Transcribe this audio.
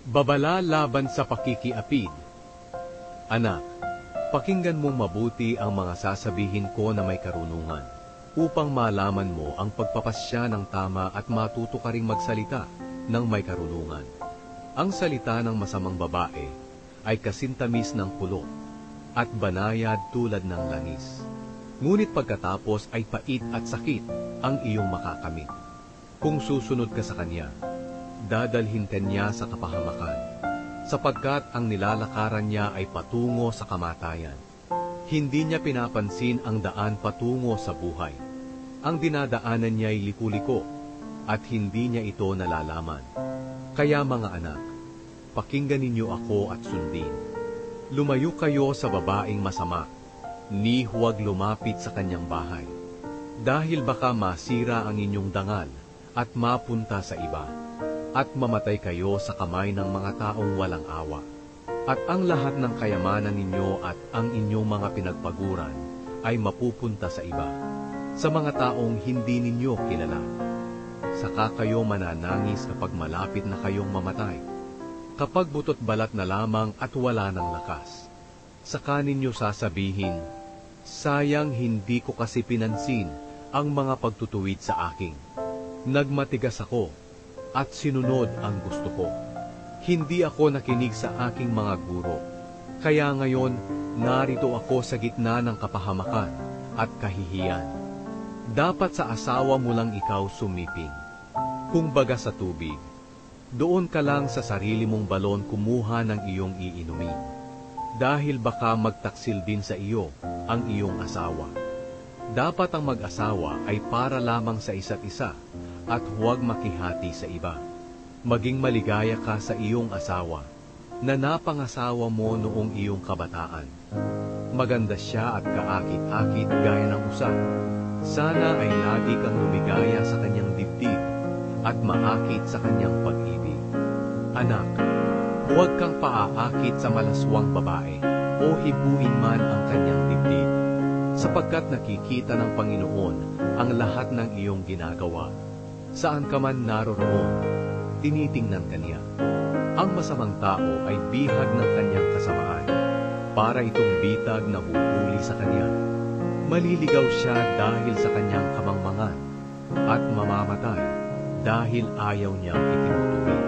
Babala laban sa pakikiapid. Anak, pakinggan mong mabuti ang mga sasabihin ko na may karunungan, upang malaman mo ang pagpapasya ng tama at matuto ka ring magsalita ng may karunungan. Ang salita ng masamang babae ay kasintamis ng pulot at banayad tulad ng langis. Ngunit pagkatapos ay pait at sakit ang iyong makakamit. Kung susunod ka sa kanya, dadalhin ka niya sa kapahamakan, sapagkat ang nilalakaran niya ay patungo sa kamatayan. Hindi niya pinapansin ang daan patungo sa buhay. Ang dinadaanan niya ay liku-liko, at hindi niya ito nalalaman. Kaya mga anak, pakinggan ninyo ako at sundin. Lumayo kayo sa babaeng masama, ni huwag lumapit sa kanyang bahay, dahil baka masira ang inyong dangal at mapunta sa iba, at mamatay kayo sa kamay ng mga taong walang awa. At ang lahat ng kayamanan ninyo at ang inyong mga pinagpaguran ay mapupunta sa iba, sa mga taong hindi ninyo kilala. Saka kayo mananangis kapag malapit na kayong mamatay, kapag butot balat na lamang at wala ng lakas. Saka ninyo sasabihin, sayang hindi ko kasi pinansin ang mga pagtutuwid sa akin. Nagmatigas ako at sinunod ang gusto ko. Hindi ako nakinig sa aking mga guro. Kaya ngayon, narito ako sa gitna ng kapahamakan at kahihiyan. Dapat sa asawa mo lang ikaw sumiping. Kung baga sa tubig, doon ka lang sa sarili mong balon kumuha ng iyong iinumin. Dahil baka magtaksil din sa iyo ang iyong asawa. Dapat ang mag-asawa ay para lamang sa isa't isa, at huwag makihati sa iba. Maging maligaya ka sa iyong asawa, na napangasawa mo noong iyong kabataan. Maganda siya at kaakit-akit gaya ng usa. Sana ay lagi kang lumigaya sa kanyang dibdib, at maakit sa kanyang pag-ibig. Anak, huwag kang paaakit sa malaswang babae, o hibuin man ang kanyang dibdib, sapagkat nakikita ng Panginoon ang lahat ng iyong ginagawa. Saan ka man naroroon, tinitingnan ka niya. Ang masamang tao ay bihag ng kanyang kasamaan, para itong bitag na huhuli sa kanya. Maliligaw siya dahil sa kanyang kamangmangan, at mamamatay dahil ayaw niyang itinutuwid.